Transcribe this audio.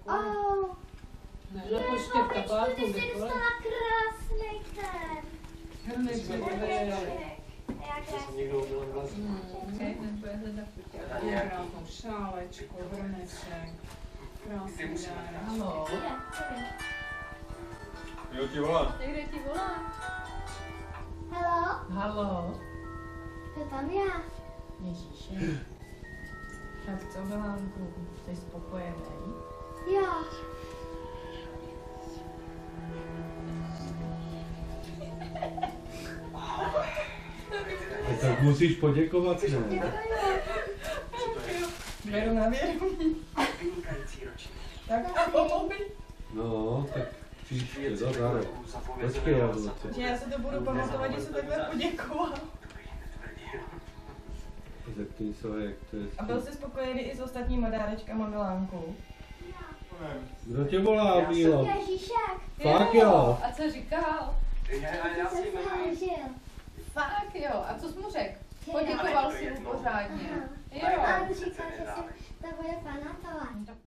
děkuji. Ne, na poště v kapátku Ty jsi dostala krásný ten. Hrneček, To jsem někdo udělal vlastně. krásnou šálečku, hrneček, krásný dárek. Halo. Jo, ti volá. Někde ti volá. Hello, Halo. to tam já. Ježíši. Tak co, Milánku, jsi spokojený? Jo. Tak musíš poděkovat, ne? Věru na vědomí. Tak ahoj. No, tak příště, za dárek. Počkej, já budu. Že já se to budu pamatovat, že se takhle poděkoval. Zeptej se, jak to je. A byl jsi spokojený i s ostatníma dárečkama, Milánku? Kdo tě volá, Mílo? Ježíšek. Fakt jo. A co říkal? Já si jmenuji. Žil. Fakt jo, a co jsi mu řekl? Poděkoval si mu pořádně. Jo. A říkal, že si to bude pamatovat.